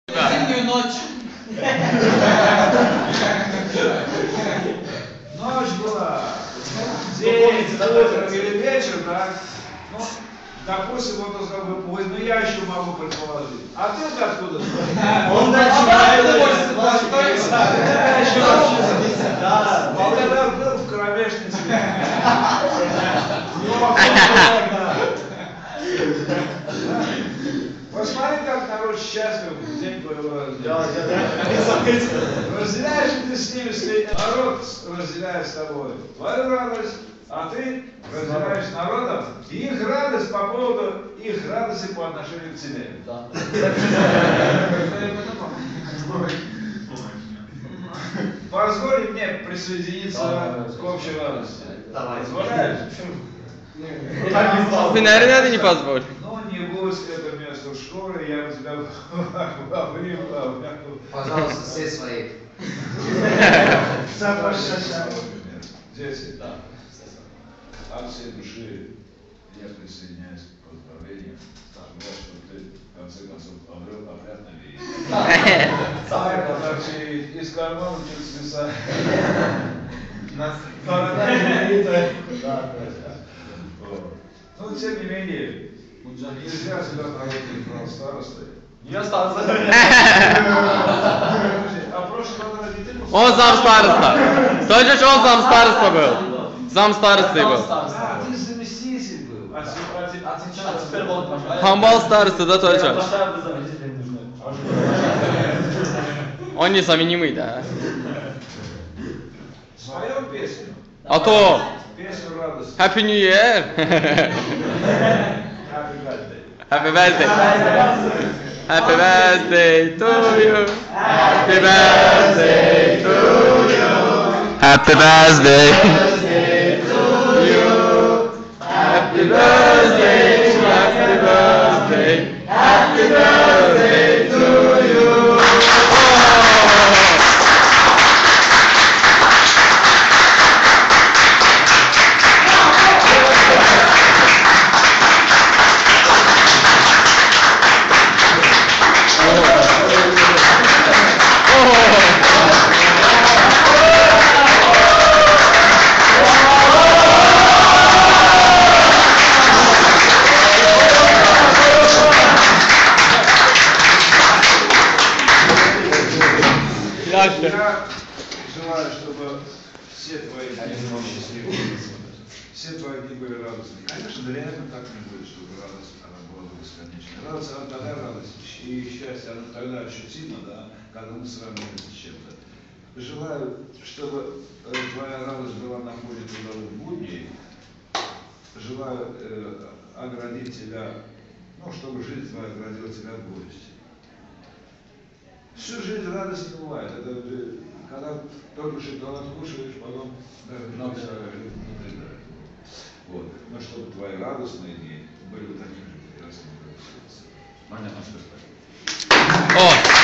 Зимнюю ночь. Ночь была. День, утро или вечер, да? Ну, допустим, вот он сказал бы, ой, ну я еще могу предположить. А ты откуда знаешь? Он начинает. Он тогда был в кромешнице. Посмотри, как народ счастлив в день твоего рождения. Разделяешь ли ты с ними, народ разделяет с тобой твою радость, а ты разделяешь с народом их радость по поводу их радости по отношению к тебе. Да. Позволь мне присоединиться к общей радости. Позволяешь? Ты, наверное, это не позволь. Ну, не будет это место в школе, я у тебя обрил. Пожалуйста, все свои. Дети, да. От всей души я присоединяюсь к поздравлениям. Говорят, что ты, в конце концов, обрел опрятное видение. Иначе из кармана чуть свисает. Ну, тем не менее, нельзя себя проводить старостой. Я остался. А прошлый год родители... Он сам староста. Слышишь, он сам староста был. Сам старостой был. А, ты заместитель был. А теперь вот, пожалуйста. Хамбал староста, да, точно. Он незаменимый, да. Споем песню? А то Песню радости. Happy New Year. Happy birthday. Happy birthday. Happy birthday to you. Happy birthday to you. Happy birthday to you. Happy birthday, happy birthday, happy birthday to you. Я желаю, чтобы все твои дни были счастливыми, все твои дни были радостными. Конечно, реально так не будет, чтобы радость она была бесконечной. Радость, она тогда радость, и счастье, оно тогда ощутимо, да, когда мы сравниваем с чем-то. Желаю, чтобы твоя радость была на фоне трудовых будней. Желаю оградить тебя, ну, чтобы жизнь твоя оградила тебя от горести. Всю жизнь радость не бывает. Это когда только шоколад кушаешь, потом даже не представляешь. Вот. Но чтобы твои радостные дни были такими же прекрасными, как все. Понятно, что спасибо. О!